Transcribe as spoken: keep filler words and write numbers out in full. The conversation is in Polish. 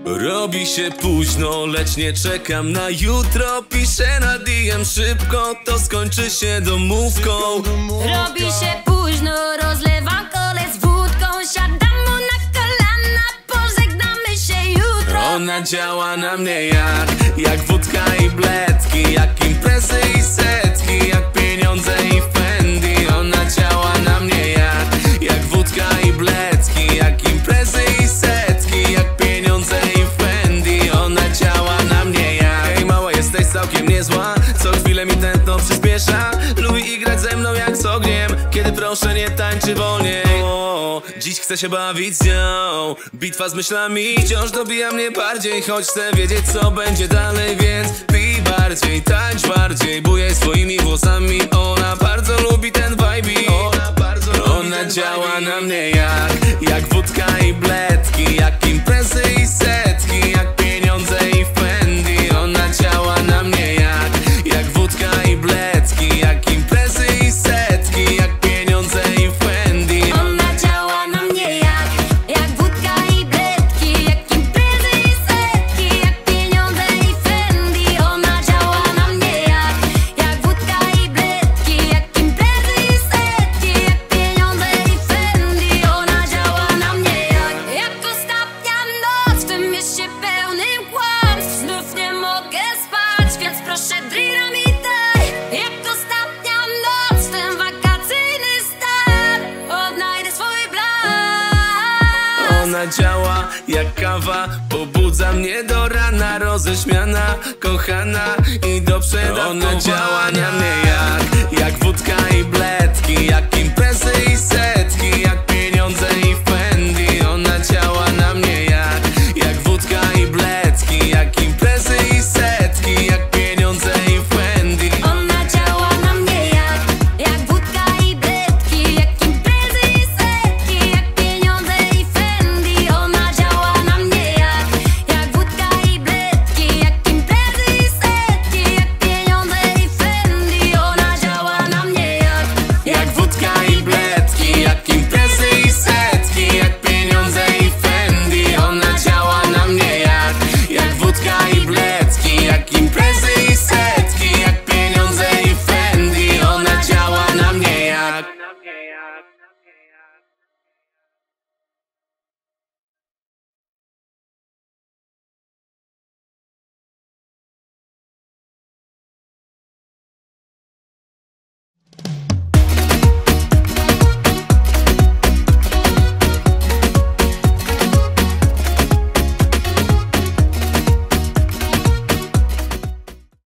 Robi się późno, lecz nie czekam na jutro. Piszę na D M szybko, to skończy się domówką. Robi się późno, rozlewam kole z wódką. Siadam mu na kolana, pożegnamy się jutro. Ona działa na mnie jak, jak wódka i bledki, jak imprezy i setki, jak pieniądze i Fendi. Ona działa na mnie jak, jak wódka i bledki, jak imprezy i setki, jak pieniądze i Fendi. Ona działa na mnie jak. Hej mała, jesteś całkiem niezła, co chwilę mi tętno przyspiesza. Lubi grać ze mną jak z ogniem, kiedy proszę nie tańczy wolniej. O, dziś chcę się bawić z nią, bitwa z myślami wciąż dobija mnie bardziej. Choć chcę wiedzieć co będzie dalej, więc pij bardziej, tańcz bardziej, bujaj swoimi włosami. Ona bardzo lubi ten vibe. Ona bardzo Ona działa na mnie jak, jak wódka i bledki, jak imprezy i setki, jak pieniądze i Fendi. Ona działa na mnie jak, jak wódka i bledki, jak imprezy i setki, jak pieniądze i Fendi. Ona działa na mnie jak, jak wódka i bledki, jak imprezy i setki, jak pieniądze i Fendi. Ona działa na mnie jak, jak wódka i bledki, jak imprezy i setki, jak pieniądze i Fendi. Ona działa na mnie jak, jak ostatnia noc w tym mieście pełnym kłamstw. Znów nie mogę spać, więc proszę drina mi daj. Jak ostatnia noc w ten wakacyjny stan, odnajdę swój blask. Ona działa jak kawa, pobudza mnie do rana. Roześmiana, kochana i do przedawkowania. Ona działa na mnie jak, jak wódka i bledki.